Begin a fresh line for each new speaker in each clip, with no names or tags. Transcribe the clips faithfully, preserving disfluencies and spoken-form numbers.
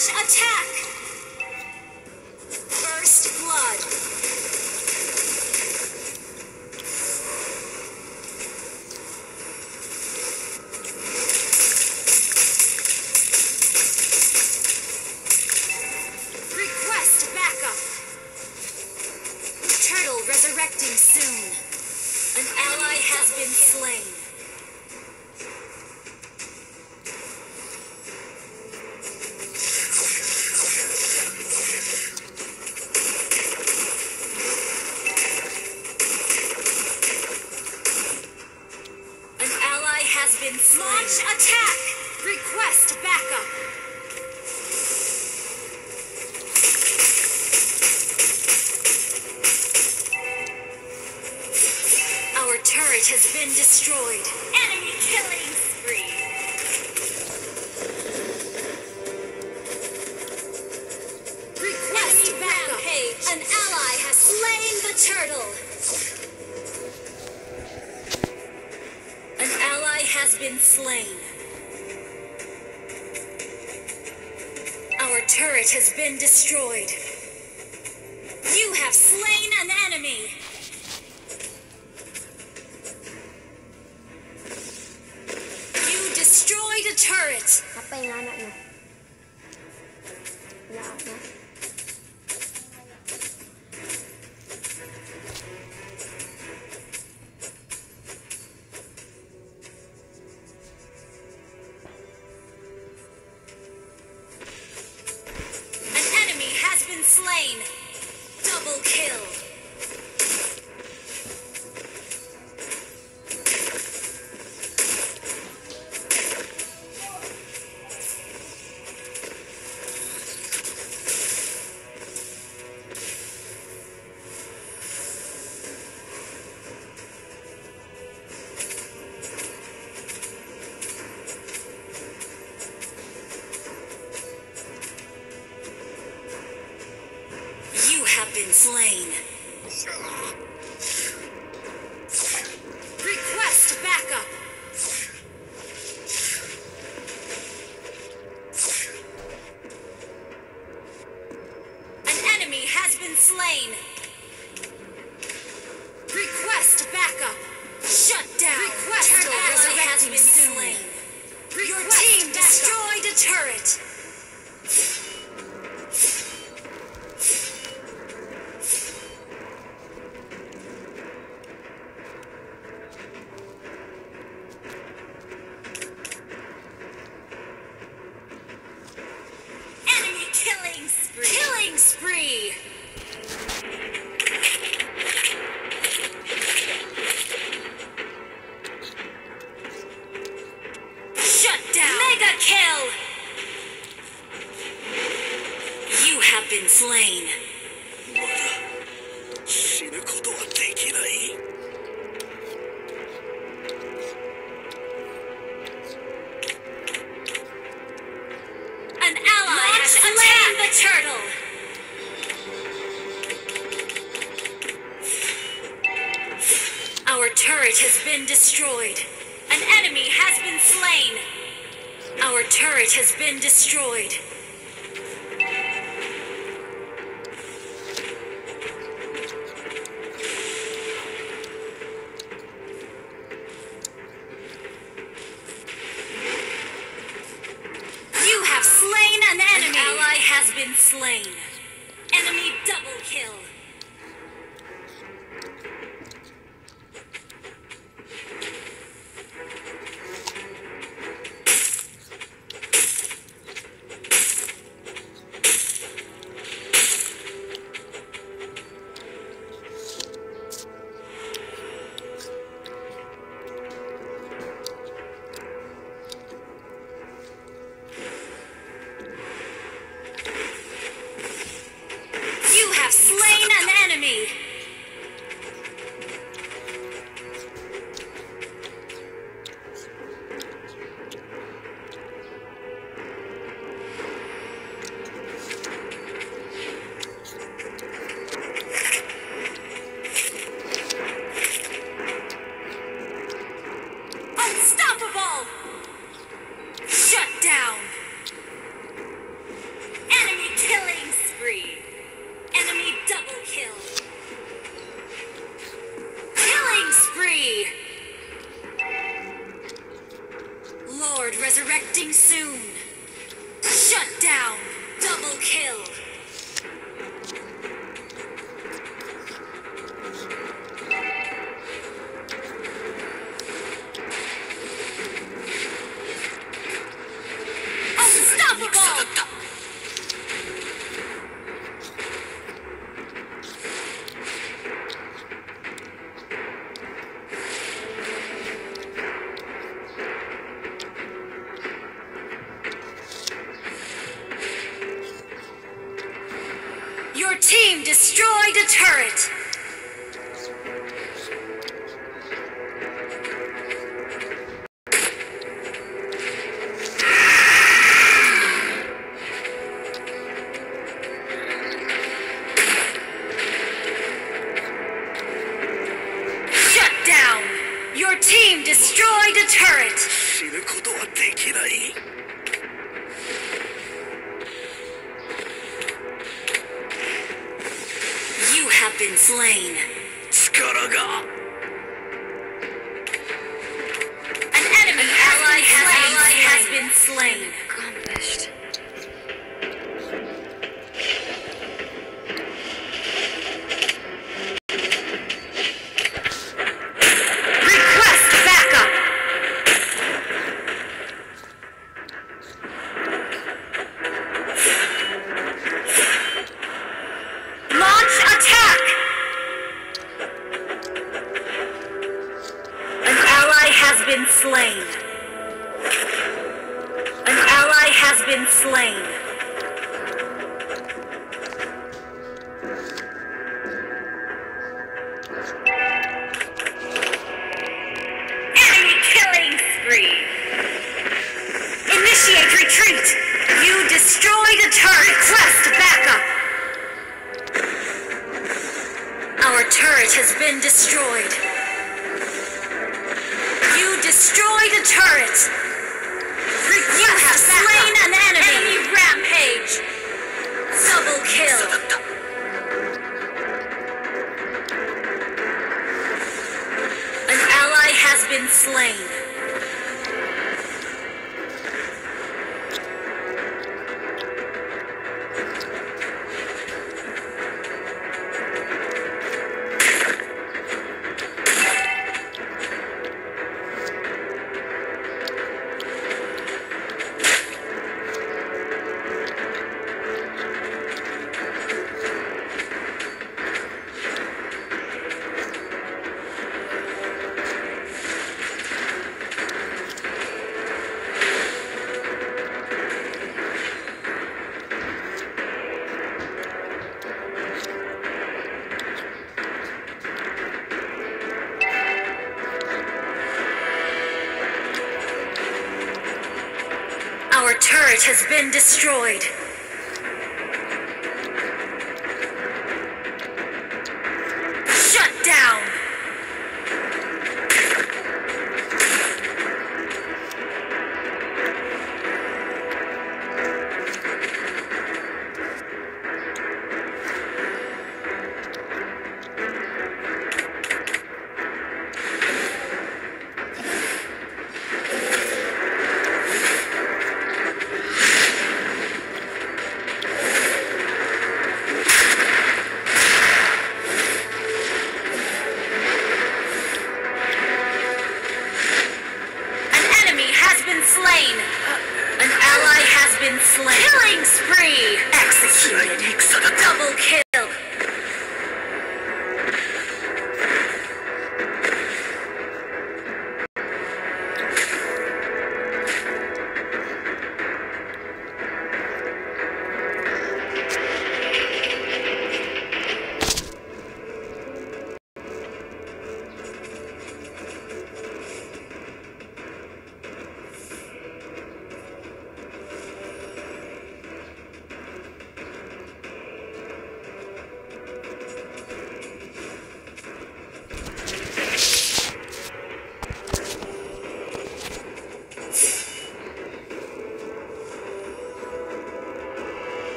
Launch attack! First blood. Request backup. Turtle resurrecting soon. An ally has been slain. Has been slain. Launch attack! Request backup! Our turret has been destroyed. Enemy killing spree! Request backup! Rampage. An ally has slain the turtle! Has been slain. Our turret has been destroyed. You have slain an enemy. You destroyed a turret.
Apa yang anaknya? Ya, ya.
Slain. Double kill. Been slain. Request backup. An enemy has been slain. Request backup. Shut down. Request ally has been slain. Your team destroyed a turret. Killing spree! Killing spree! Shut down! Mega kill! You have been slain. An ally has slain the turtle! Our turret has been destroyed. An enemy has been slain. Our turret has been destroyed. You have slain an enemy. An ally has been slain. Enemy double kill. You have slain resurrecting soon. Shut down. Double kill. Unstoppable. Your team destroyed a turret! Shut down! Your team destroyed a turret!
死ぬことはできない。
You have been slain.
力が
An enemy ally has been slain. Accomplished. Request backup. Launch attack. An ally has been slain. An ally has been slain. Enemy killing spree. Initiate retreat. You destroyed a turret. Request backup. Our turret has been destroyed. You destroyed a turret. You have slain an enemy. Enemy rampage. Double kill. An ally has been slain. Our turret has been destroyed. Shut down! Slain! An ally has been slain. Killing spree! Executed. Double kill.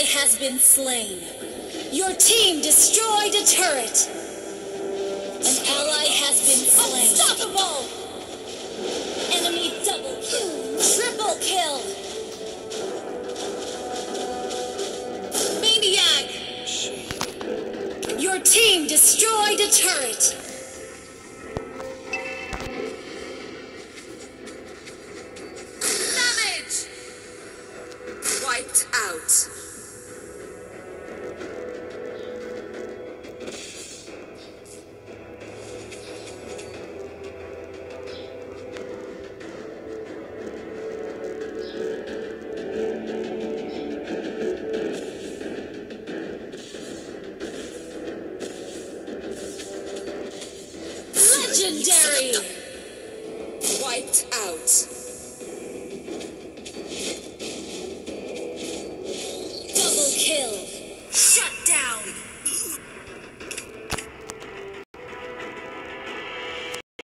has been slain. Your team destroyed a turret. An ally has been slain. Unstoppable! Enemy double kill. Triple kill. Maniac! Your team destroyed a turret.
Damage! Wiped out.
Legendary!
Wiped out.